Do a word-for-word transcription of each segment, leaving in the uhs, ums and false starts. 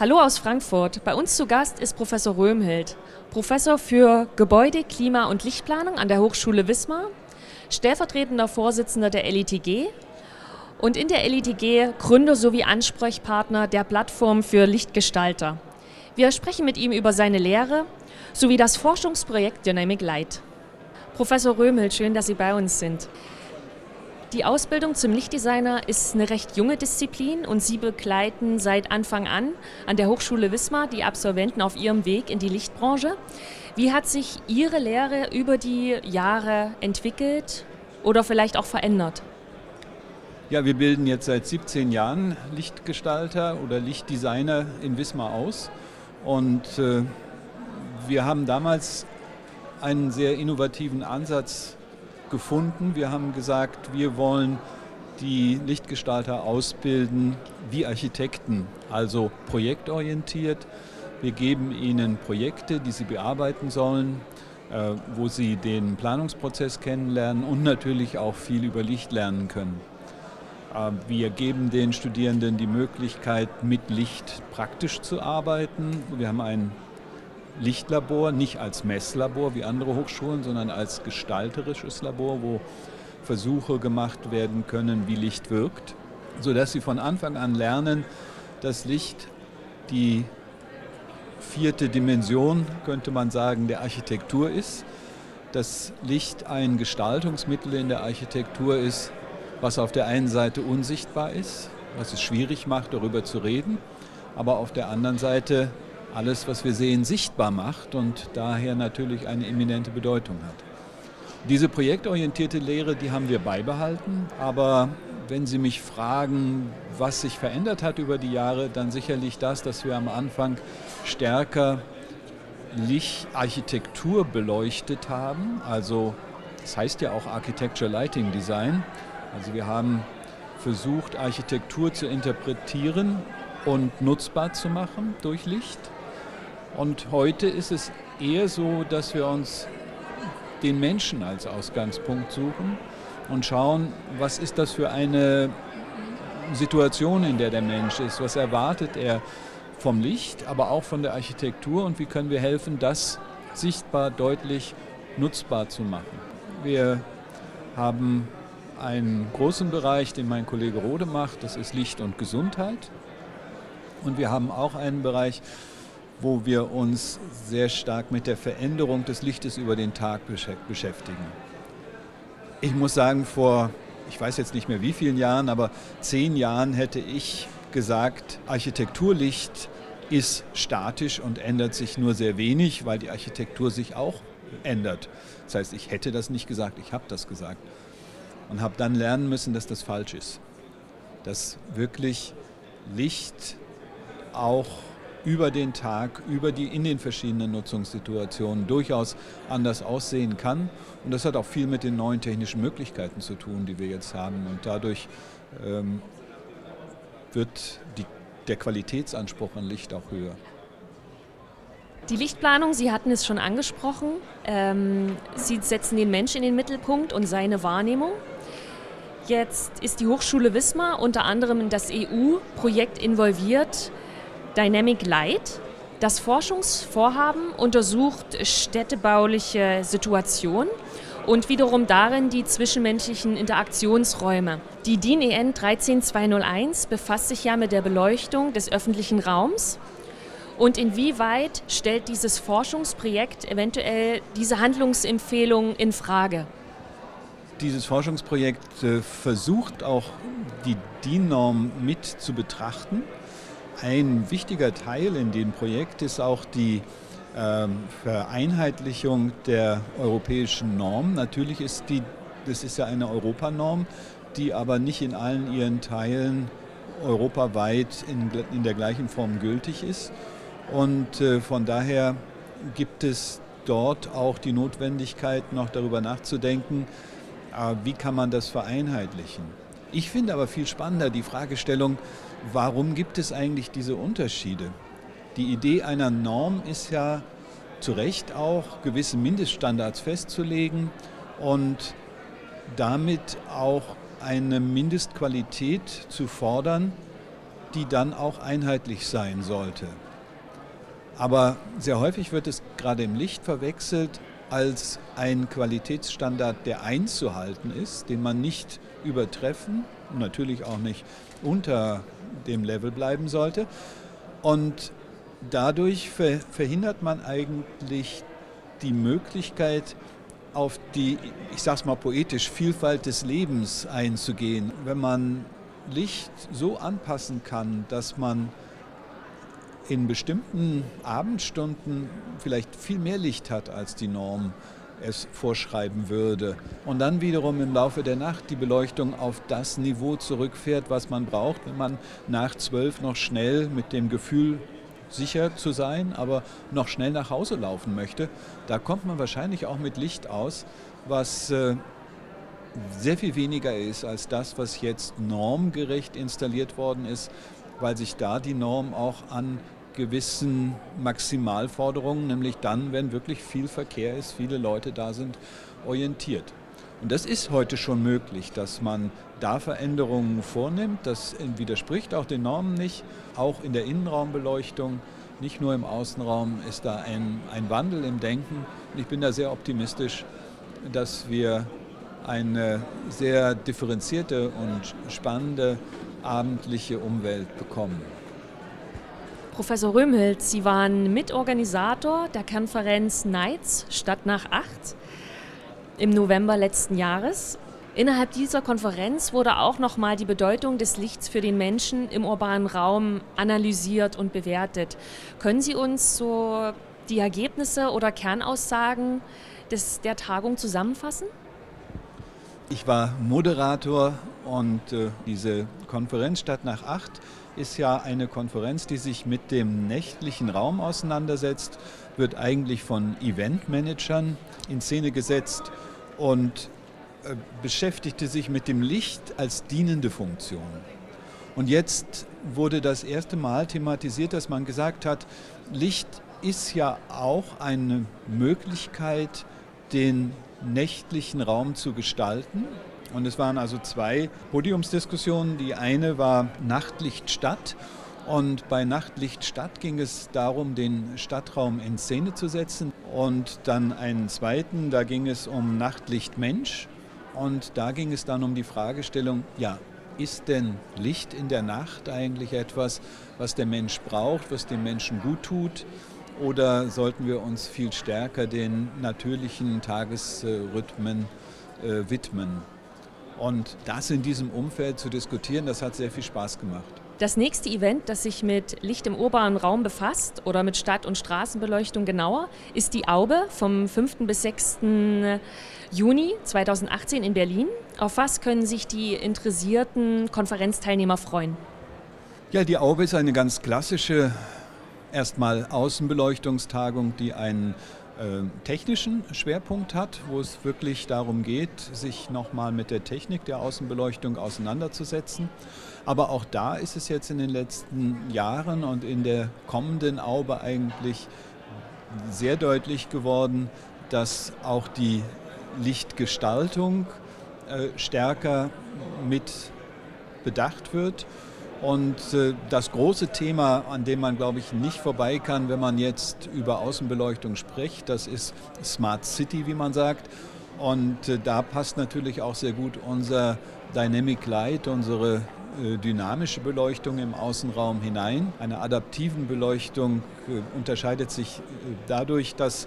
Hallo aus Frankfurt. Bei uns zu Gast ist Professor Röhmhild, Professor für Gebäude-, Klima- und Lichtplanung an der Hochschule Wismar, stellvertretender Vorsitzender der L I T G und in der L I T G Gründer sowie Ansprechpartner der Plattform für Lichtgestalter. Wir sprechen mit ihm über seine Lehre sowie das Forschungsprojekt Dynamic Light. Professor Röhmhild, schön, dass Sie bei uns sind. Die Ausbildung zum Lichtdesigner ist eine recht junge Disziplin und Sie begleiten seit Anfang an an der Hochschule Wismar die Absolventen auf ihrem Weg in die Lichtbranche. Wie hat sich Ihre Lehre über die Jahre entwickelt oder vielleicht auch verändert? Ja, wir bilden jetzt seit siebzehn Jahren Lichtgestalter oder Lichtdesigner in Wismar aus und äh, wir haben damals einen sehr innovativen Ansatz gefunden. Wir haben gesagt, wir wollen die Lichtgestalter ausbilden wie Architekten, also projektorientiert. Wir geben ihnen Projekte, die sie bearbeiten sollen, äh, wo sie den Planungsprozess kennenlernen und natürlich auch viel über Licht lernen können. Äh, wir geben den Studierenden die Möglichkeit, mit Licht praktisch zu arbeiten. Wir haben ein Lichtlabor, nicht als Messlabor wie andere Hochschulen, sondern als gestalterisches Labor, wo Versuche gemacht werden können, wie Licht wirkt, sodass sie von Anfang an lernen, dass Licht die vierte Dimension, könnte man sagen, der Architektur ist, dass Licht ein Gestaltungsmittel in der Architektur ist, was auf der einen Seite unsichtbar ist, was es schwierig macht, darüber zu reden, aber auf der anderen Seite alles, was wir sehen, sichtbar macht und daher natürlich eine eminente Bedeutung hat. Diese projektorientierte Lehre, die haben wir beibehalten, aber wenn Sie mich fragen, was sich verändert hat über die Jahre, dann sicherlich das, dass wir am Anfang stärker Lichtarchitektur beleuchtet haben, also das heißt ja auch Architecture Lighting Design, also wir haben versucht, Architektur zu interpretieren und nutzbar zu machen durch Licht. Und heute ist es eher so, dass wir uns den Menschen als Ausgangspunkt suchen und schauen, was ist das für eine Situation, in der der Mensch ist, was erwartet er vom Licht, aber auch von der Architektur und wie können wir helfen, das sichtbar, deutlich nutzbar zu machen. Wir haben einen großen Bereich, den mein Kollege Rode macht, das ist Licht und Gesundheit. Und wir haben auch einen Bereich, wo wir uns sehr stark mit der Veränderung des Lichtes über den Tag beschäftigen. Ich muss sagen, vor, ich weiß jetzt nicht mehr wie vielen Jahren, aber zehn Jahren hätte ich gesagt, Architekturlicht ist statisch und ändert sich nur sehr wenig, weil die Architektur sich auch ändert. Das heißt, ich hätte das nicht gesagt, ich habe das gesagt und habe dann lernen müssen, dass das falsch ist. Dass wirklich Licht auch über den Tag, über die, in den verschiedenen Nutzungssituationen durchaus anders aussehen kann. Und das hat auch viel mit den neuen technischen Möglichkeiten zu tun, die wir jetzt haben. Und dadurch ähm, wird die, der Qualitätsanspruch an Licht auch höher. Die Lichtplanung, Sie hatten es schon angesprochen, ähm, Sie setzen den Menschen in den Mittelpunkt und seine Wahrnehmung. Jetzt ist die Hochschule Wismar unter anderem in das E U-Projekt involviert, Dynamic Light. Das Forschungsvorhaben untersucht städtebauliche Situationen und wiederum darin die zwischenmenschlichen Interaktionsräume. Die D I N E N drei zehn zwei null eins befasst sich ja mit der Beleuchtung des öffentlichen Raums. Und inwieweit stellt dieses Forschungsprojekt eventuell diese Handlungsempfehlungen in Frage? Dieses Forschungsprojekt äh, versucht auch die D I N-Norm mit zu betrachten. Ein wichtiger Teil in dem Projekt ist auch die ähm, Vereinheitlichung der europäischen Norm. Natürlich ist die, das ist ja eine Europanorm, die aber nicht in allen ihren Teilen europaweit in, in der gleichen Form gültig ist. Und äh, von daher gibt es dort auch die Notwendigkeit, noch darüber nachzudenken, äh, wie kann man das vereinheitlichen. Ich finde aber viel spannender die Fragestellung, warum gibt es eigentlich diese Unterschiede? Die Idee einer Norm ist ja zu Recht auch, gewisse Mindeststandards festzulegen und damit auch eine Mindestqualität zu fordern, die dann auch einheitlich sein sollte. Aber sehr häufig wird es gerade im Licht verwechselt als ein Qualitätsstandard, der einzuhalten ist, den man nicht übertreffen, natürlich auch nicht unter dem Level bleiben sollte. Und dadurch ver- verhindert man eigentlich die Möglichkeit, auf die, ich sag's mal poetisch, Vielfalt des Lebens einzugehen. Wenn man Licht so anpassen kann, dass man in bestimmten Abendstunden vielleicht viel mehr Licht hat, als die Norm es vorschreiben würde. Und dann wiederum im Laufe der Nacht die Beleuchtung auf das Niveau zurückfährt, was man braucht, wenn man nach zwölf noch schnell mit dem Gefühl, sicher zu sein, aber noch schnell nach Hause laufen möchte. Da kommt man wahrscheinlich auch mit Licht aus, was äh, sehr viel weniger ist als das, was jetzt normgerecht installiert worden ist, weil sich da die Norm auch an gewissen Maximalforderungen, nämlich dann, wenn wirklich viel Verkehr ist, viele Leute da sind, orientiert. Und das ist heute schon möglich, dass man da Veränderungen vornimmt. Das widerspricht auch den Normen nicht. Auch in der Innenraumbeleuchtung, nicht nur im Außenraum, ist da ein, ein Wandel im Denken. Und ich bin da sehr optimistisch, dass wir eine sehr differenzierte und spannende abendliche Umwelt bekommen. Professor Röhmhild, Sie waren Mitorganisator der Konferenz Nights Stadt nach acht im November letzten Jahres. Innerhalb dieser Konferenz wurde auch nochmal die Bedeutung des Lichts für den Menschen im urbanen Raum analysiert und bewertet. Können Sie uns so die Ergebnisse oder Kernaussagen des, der Tagung zusammenfassen? Ich war Moderator und äh, diese Konferenz Stadt nach acht ist ja eine Konferenz, die sich mit dem nächtlichen Raum auseinandersetzt, wird eigentlich von Eventmanagern in Szene gesetzt und äh, beschäftigte sich mit dem Licht als dienende Funktion. Und jetzt wurde das erste Mal thematisiert, dass man gesagt hat, Licht ist ja auch eine Möglichkeit, den nächtlichen Raum zu gestalten. Und es waren also zwei Podiumsdiskussionen. Die eine war Nachtlicht Stadt. Und bei Nachtlicht Stadt ging es darum, den Stadtraum in Szene zu setzen. Und dann einen zweiten, da ging es um Nachtlicht Mensch. Und da ging es dann um die Fragestellung, ja, ist denn Licht in der Nacht eigentlich etwas, was der Mensch braucht, was dem Menschen gut tut? Oder sollten wir uns viel stärker den natürlichen Tagesrhythmen äh, widmen? Und das in diesem Umfeld zu diskutieren, das hat sehr viel Spaß gemacht. Das nächste Event, das sich mit Licht im urbanen Raum befasst oder mit Stadt- und Straßenbeleuchtung genauer, ist die Aube vom fünften bis sechsten Juni zweitausendachtzehn in Berlin. Auf was können sich die interessierten Konferenzteilnehmer freuen? Ja, die Aube ist eine ganz klassische, erstmal Außenbeleuchtungstagung, die einen äh, technischen Schwerpunkt hat, wo es wirklich darum geht, sich nochmal mit der Technik der Außenbeleuchtung auseinanderzusetzen. Aber auch da ist es jetzt in den letzten Jahren und in der kommenden Aube eigentlich sehr deutlich geworden, dass auch die Lichtgestaltung äh, stärker mit bedacht wird. Und äh, das große Thema, an dem man, glaube ich, nicht vorbei kann, wenn man jetzt über Außenbeleuchtung spricht, das ist Smart City, wie man sagt. Und äh, da passt natürlich auch sehr gut unser Dynamic Light, unsere äh, dynamische Beleuchtung im Außenraum hinein. Eine adaptiven Beleuchtung äh, unterscheidet sich äh, dadurch, dass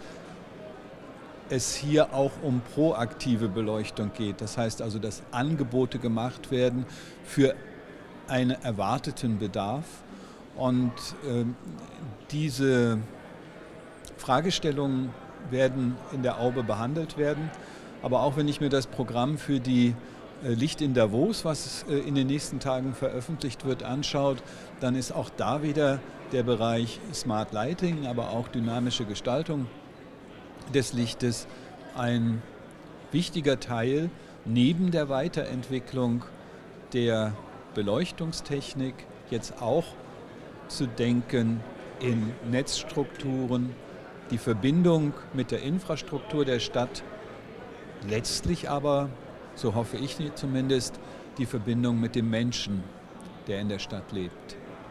es hier auch um proaktive Beleuchtung geht. Das heißt also, dass Angebote gemacht werden für einen erwarteten Bedarf. Und äh, diese Fragestellungen werden in der Aube behandelt werden. Aber auch wenn ich mir das Programm für die äh, Licht in Davos, was äh, in den nächsten Tagen veröffentlicht wird, anschaut, dann ist auch da wieder der Bereich Smart Lighting, aber auch dynamische Gestaltung des Lichtes ein wichtiger Teil neben der Weiterentwicklung der Beleuchtungstechnik, jetzt auch zu denken in Netzstrukturen, die Verbindung mit der Infrastruktur der Stadt, letztlich aber, so hoffe ich zumindest, die Verbindung mit dem Menschen, der in der Stadt lebt.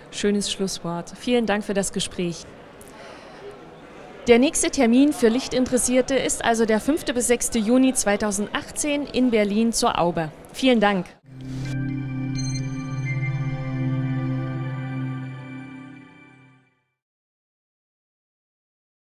Schönes Schlusswort. Vielen Dank für das Gespräch. Der nächste Termin für Lichtinteressierte ist also der fünfte bis sechste Juni zweitausendachtzehn in Berlin zur Aube. Vielen Dank.